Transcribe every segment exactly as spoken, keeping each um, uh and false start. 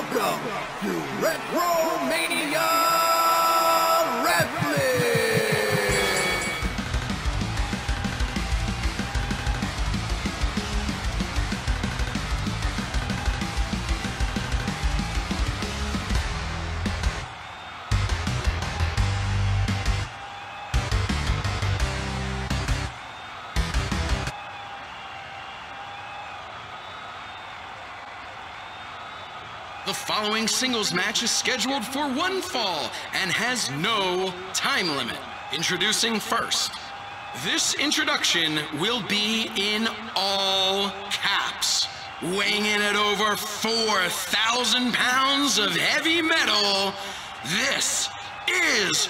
Welcome to Retromania Wrestling! The following singles match is scheduled for one fall and has no time limit. Introducing first. This introduction will be in all caps. Weighing in at over four thousand pounds of heavy metal, this is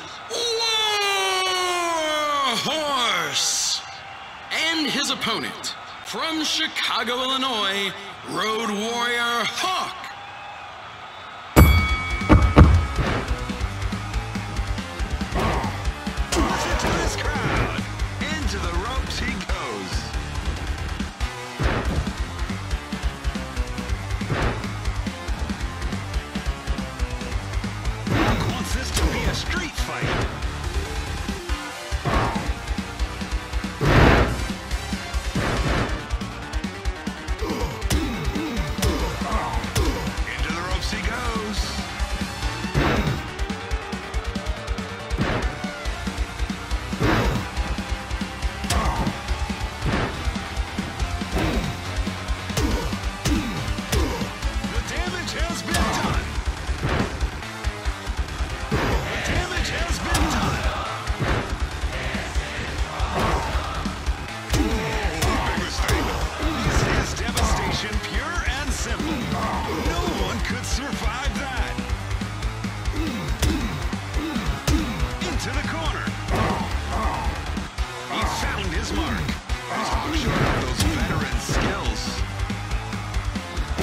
Warhorse! And his opponent, from Chicago, Illinois, Road Warrior Hawk.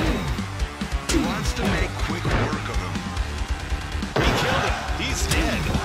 To make quick work of him. He killed him. He's dead.